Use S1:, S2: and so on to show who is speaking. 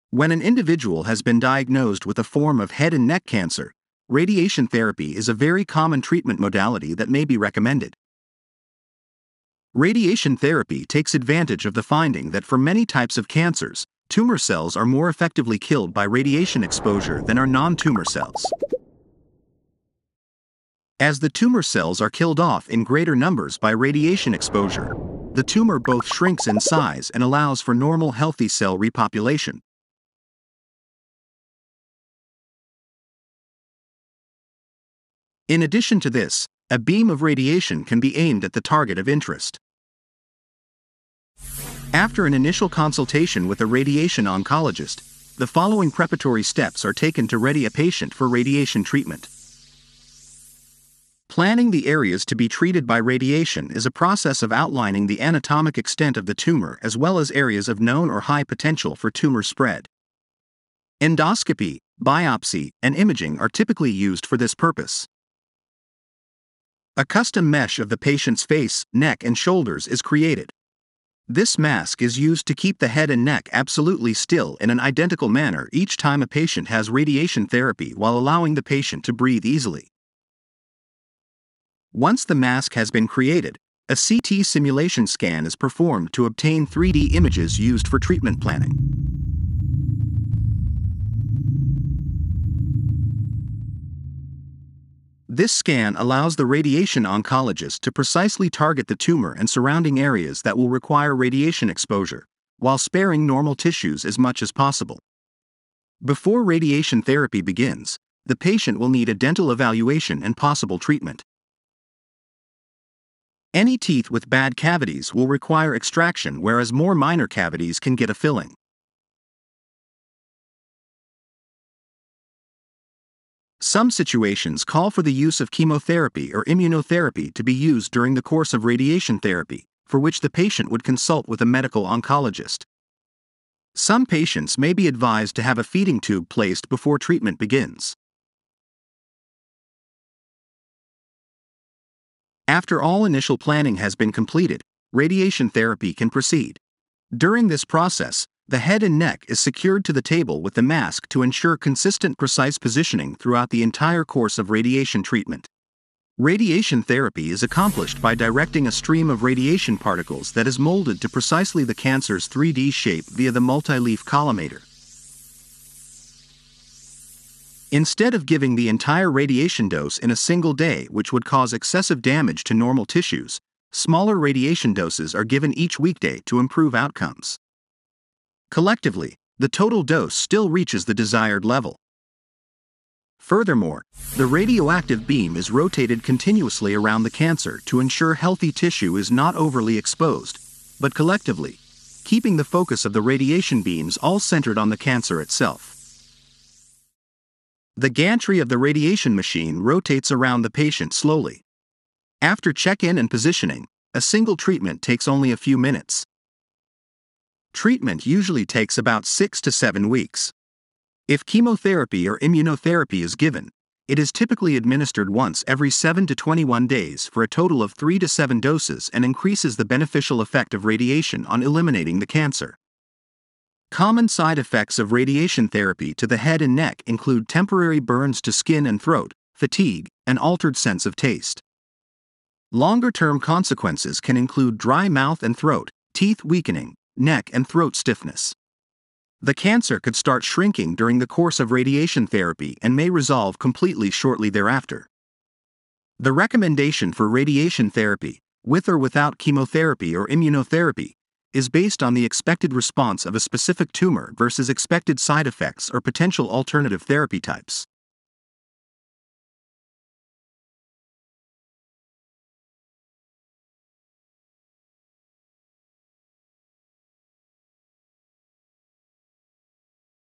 S1: When an individual has been diagnosed with a form of head and neck cancer, radiation therapy is a very common treatment modality that may be recommended. Radiation therapy takes advantage of the finding that for many types of cancers, tumor cells are more effectively killed by radiation exposure than are non-tumor cells. As the tumor cells are killed off in greater numbers by radiation exposure, the tumor both shrinks in size and allows for normal healthy cell repopulation. In addition to this, a beam of radiation can be aimed at the target of interest. After an initial consultation with a radiation oncologist, the following preparatory steps are taken to ready a patient for radiation treatment. Planning the areas to be treated by radiation is a process of outlining the anatomic extent of the tumor as well as areas of known or high potential for tumor spread. Endoscopy, biopsy, and imaging are typically used for this purpose. A custom mesh of the patient's face, neck, and shoulders is created. This mask is used to keep the head and neck absolutely still in an identical manner each time a patient has radiation therapy while allowing the patient to breathe easily. Once the mask has been created, a CT simulation scan is performed to obtain 3D images used for treatment planning. This scan allows the radiation oncologist to precisely target the tumor and surrounding areas that will require radiation exposure, while sparing normal tissues as much as possible. Before radiation therapy begins, the patient will need a dental evaluation and possible treatment. Any teeth with bad cavities will require extraction, whereas more minor cavities can get a filling. Some situations call for the use of chemotherapy or immunotherapy to be used during the course of radiation therapy, for which the patient would consult with a medical oncologist. Some patients may be advised to have a feeding tube placed before treatment begins. After all initial planning has been completed, radiation therapy can proceed. During this process, the head and neck is secured to the table with the mask to ensure consistent, precise positioning throughout the entire course of radiation treatment. Radiation therapy is accomplished by directing a stream of radiation particles that is molded to precisely the cancer's 3D shape via the multi-leaf collimator. Instead of giving the entire radiation dose in a single day, which would cause excessive damage to normal tissues, smaller radiation doses are given each weekday to improve outcomes. Collectively, the total dose still reaches the desired level. Furthermore, the radioactive beam is rotated continuously around the cancer to ensure healthy tissue is not overly exposed, but collectively, keeping the focus of the radiation beams all centered on the cancer itself. The gantry of the radiation machine rotates around the patient slowly. After check-in and positioning, a single treatment takes only a few minutes. Treatment usually takes about 6 to 7 weeks. If chemotherapy or immunotherapy is given, it is typically administered once every 7 to 21 days for a total of 3 to 7 doses and increases the beneficial effect of radiation on eliminating the cancer. Common side effects of radiation therapy to the head and neck include temporary burns to skin and throat, fatigue, and altered sense of taste. Longer-term consequences can include dry mouth and throat, teeth weakening, neck and throat stiffness. The cancer could start shrinking during the course of radiation therapy and may resolve completely shortly thereafter. The recommendation for radiation therapy, with or without chemotherapy or immunotherapy, is based on the expected response of a specific tumor versus expected side effects or potential alternative therapy types.